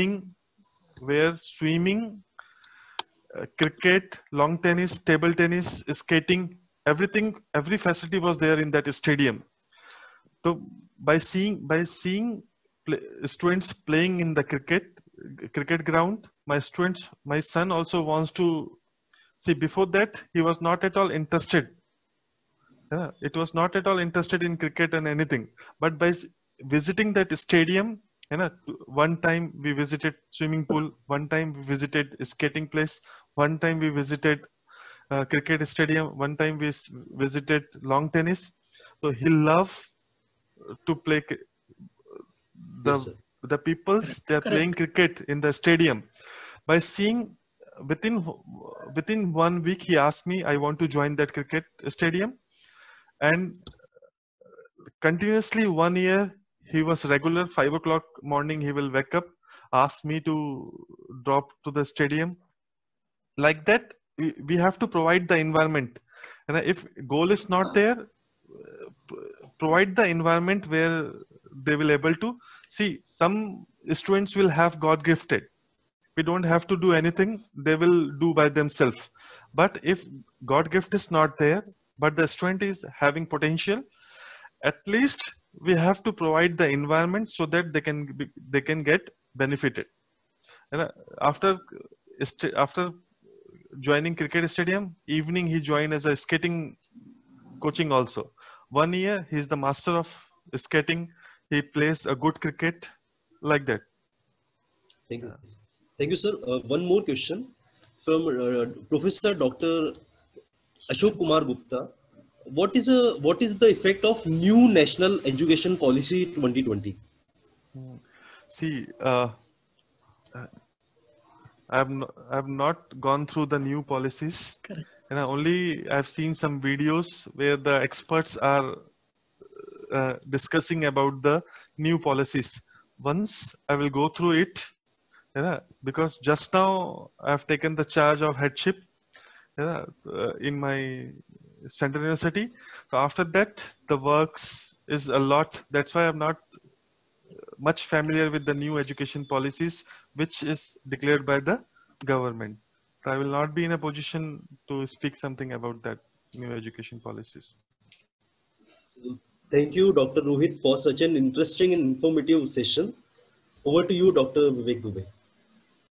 D: swimming, cricket, long tennis, table tennis, skating, every facility was there in that stadium. So by seeing students playing in the cricket ground, my son also wants to see. Before that, he was not at all interested. Yeah, it was not at all interested in cricket and anything. But by visiting that stadium, one time we visited swimming pool, one time we visited skating place, one time we visited cricket stadium, one time we visited long tennis. So he loved to play the
C: Yes, sir.
D: the peoples, they are
A: Correct.
D: playing cricket in the stadium. By seeing, within within 1 week, he asked me, I want to join that cricket stadium. And continuously 1 year, he was regular. 5 o'clock morning he will wake up, ask me to drop to the stadium. Like that, we have to provide the environment, and if goal is not there, provide the environment where they will able to see. Some students will have God gifted, we don't have to do anything, they will do by themselves. But if God gift is not there, but the student is having potential, at least we have to provide the environment so that they can get benefited. And after joining cricket stadium, evening he joined as a skating coaching also. 1 year he's the master of skating, he plays a good cricket, like that.
C: Thank you. Thank you, sir. One more question from Professor Dr. Ashok Kumar Gupta. What is the effect of new National Education Policy 2020?
D: See, I've not gone through the new policies.
A: Correct.
D: And only I've seen some videos where the experts are discussing about the new policies. Once I will go through it, because just now I've taken the charge of headship in my Central University. So after that, the works is a lot. That's why I'm not much familiar with the new education policies, which is declared by the government. So I will not be in a position to speak something about that new education policies.
C: So, thank you, Dr. Rohit, for such an interesting and informative session. Over to you, Dr. Vivek Dubey.